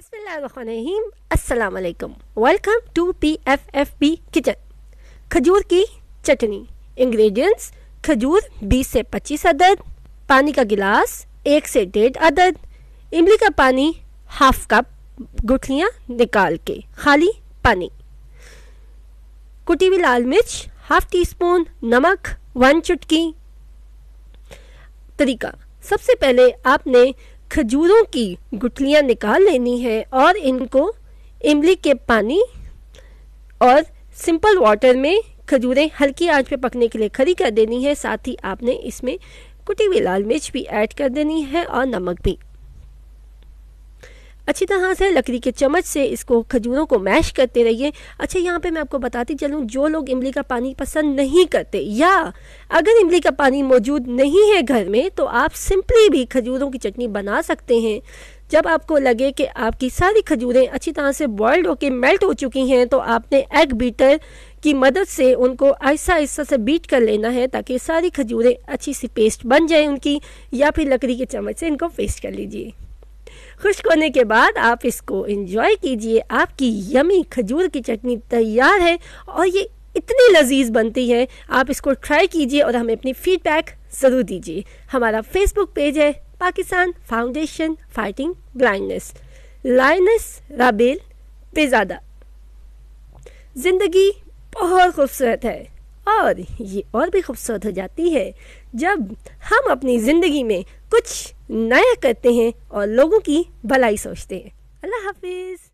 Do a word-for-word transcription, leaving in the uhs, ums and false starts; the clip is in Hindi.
बिस्मिल्लाहिर्रहमानिर्रहीम, अस्सलाम वालेकुम। Welcome to P F F B kitchen. खजूर की चटनी। इंग्रेडिएंट्स: खजूर बीस से पच्चीस अदद, पानी का गिलास एक से डेढ़ अदद, इमली का पानी हाफ कप, गुठलियाँ निकाल के खाली पानी, कुटी हुई लाल मिर्च हाफ टी स्पून, नमक वन चुटकी। तरीका: सबसे पहले आपने खजूरों की गुठलियाँ निकाल लेनी है और इनको इमली के पानी और सिंपल वाटर में खजूरें हल्की आंच पे पकने के लिए खड़ी कर देनी है। साथ ही आपने इसमें कुटी हुई लाल मिर्च भी ऐड कर देनी है और नमक भी। अच्छी तरह से लकड़ी के चम्मच से इसको खजूरों को मैश करते रहिए। अच्छा, यहाँ पे मैं आपको बताती चलूँ, जो लोग इमली का पानी पसंद नहीं करते या अगर इमली का पानी मौजूद नहीं है घर में, तो आप सिंपली भी खजूरों की चटनी बना सकते हैं। जब आपको लगे कि आपकी सारी खजूरें अच्छी तरह से बॉइल्ड होकर मेल्ट हो चुकी हैं, तो आपने एग बीटर की मदद से उनको आहिस्ता आहिस्ता से बीट कर लेना है ताकि सारी खजूरें अच्छी सी पेस्ट बन जाए उनकी, या फिर लकड़ी के चम्मच से इनको पेस्ट कर लीजिए। खुश्क होने के बाद आप इसको एंजॉय कीजिए। आपकी यमी खजूर की चटनी तैयार है और ये इतनी लजीज बनती है। आप इसको ट्राई कीजिए और हमें अपनी फीडबैक ज़रूर दीजिए। हमारा फेसबुक पेज है Pakistan foundation fighting blindness, lioness राबेल पेजादा। ज़िंदगी बहुत खूबसूरत है और ये और भी खूबसूरत हो जाती है जब हम अपनी ज़िंदगी में कुछ नया करते हैं और लोगों की भलाई सोचते हैं। अल्लाह हाफिज़।